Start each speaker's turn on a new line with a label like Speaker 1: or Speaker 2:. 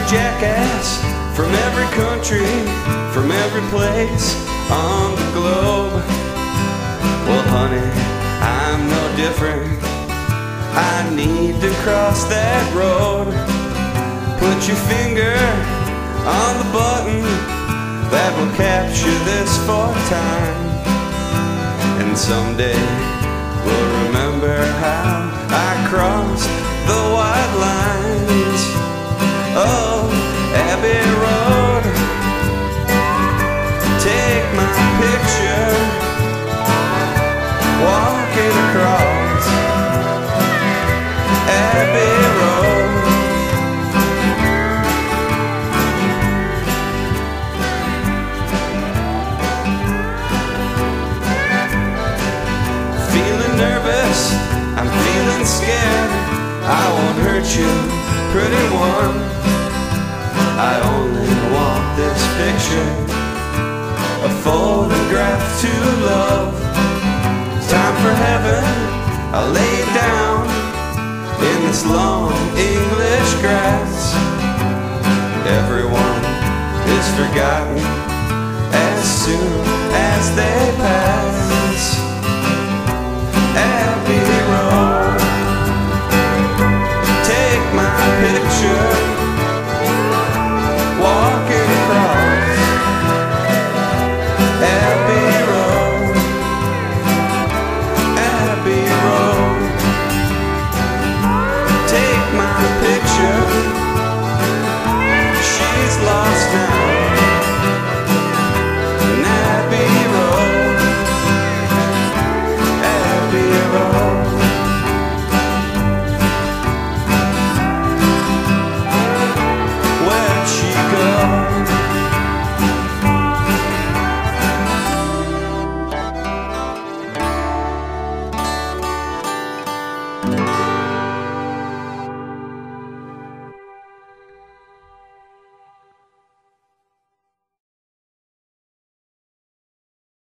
Speaker 1: jackass from every country, from every place on the globe. Well, honey, I'm no different. I need to cross that road. Put your finger on the button that will capture this for time, and someday we'll remember how I crossed the white lines of Abbey Road. Take my picture walking across Abbey Road. Feeling nervous, I'm feeling scared. I won't hurt you, pretty one. I only want this picture, a photograph to love. It's time for heaven, I'll lay down in this long English grass. Everyone is forgotten as soon as they pass Abbey Road. Take my picture walking across Abbey Road. Abbey Road. Take my picture. She's lost now in Abbey Road. Abbey Road.